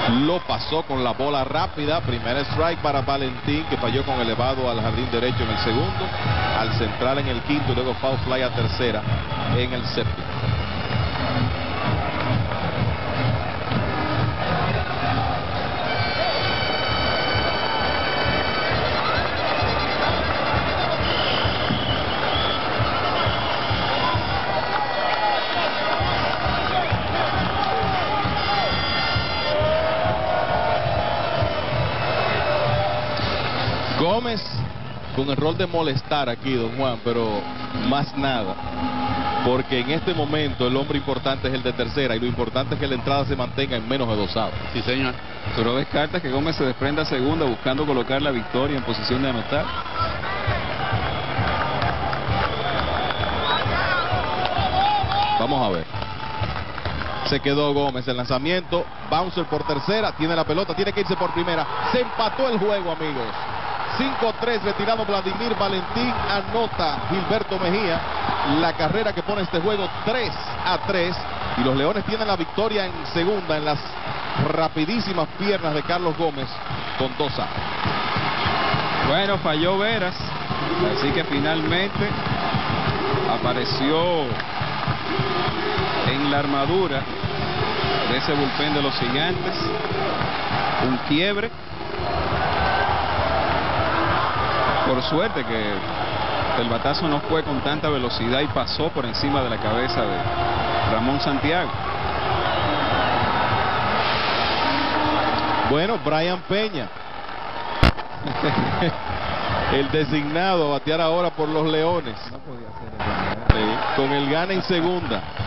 Lo pasó con la bola rápida. Primer strike para Valentín, que falló con elevado al jardín derecho en el segundo, al central en el quinto y luego foul fly a tercera en el séptimo. Gómez con el rol de molestar aquí, don Juan, pero más nada, porque en este momento el hombre importante es el de tercera y lo importante es que la entrada se mantenga en menos de 2 outs. Sí, señor. Pero descarta que Gómez se desprenda a segunda buscando colocar la victoria en posición de anotar. Vamos a ver. Se quedó Gómez, el lanzamiento, bouncer por tercera, tiene la pelota, tiene que irse por primera. Se empató el juego, amigos. 5-3, retirado Vladimir Valentín, anota Gilberto Mejía, la carrera que pone este juego 3-3, y los Leones tienen la victoria en segunda en las rapidísimas piernas de Carlos Gómez con 2 outs. Bueno, falló Veras, así que finalmente apareció en la armadura de ese bullpen de los Gigantes un quiebre. Por suerte que el batazo no fue con tanta velocidad y pasó por encima de la cabeza de Ramón Santiago. Bueno, Brian Peña, el designado a batear ahora por los Leones, con el gana en segunda.